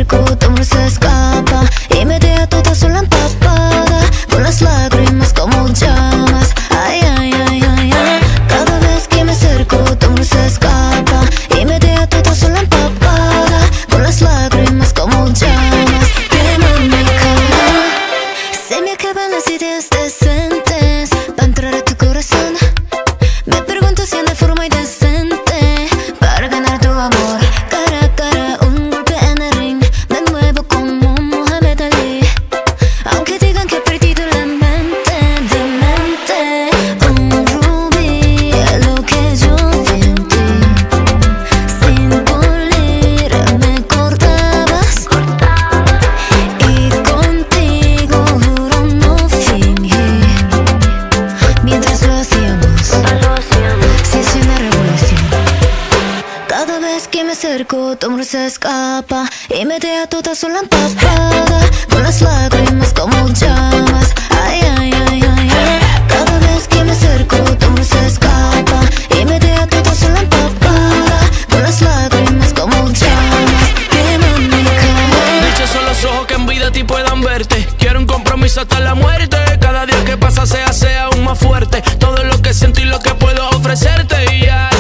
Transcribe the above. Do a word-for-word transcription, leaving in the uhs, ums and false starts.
acerco, tu amor se escapa y me deja toda sola empapada, con las lágrimas como llamas. Ay, ay, ay, ay, ay. Cada vez que me acerco, tu amor se escapa y me deja toda sola empapada, con las lágrimas como llamas. Queman mi cama. Se me acaban las ideas decentes para entrar a tu corazón. Me pregunto si no hay forma indecente para ganar tu amor. Cara a cara, un golpe en el ring, de nuevo como Muhammad Ali. Aunque digan que he perdido la mente, demente. Un rubí es lo que yo vi en ti. Sin pulir me cortabas, y contigo juro no fingí. Mientras lo hacíamos, se hizo una revolución. Cada vez que me acerco, tu amor se escapa y me deja toda sola empapada, con las lágrimas como llamas. Ay, ay, ay, ay, ay. Cada vez que me acerco, tu amor se escapa y me deja toda sola empapada, con las lágrimas como llamas. Queman mi cama. Dichos son los ojos que en vida a ti puedan verte. Quiero un compromiso hasta la muerte. Cada día que pasa se hace aún más fuerte. Todo lo que siento y lo que puedo ofrecerte. Y ya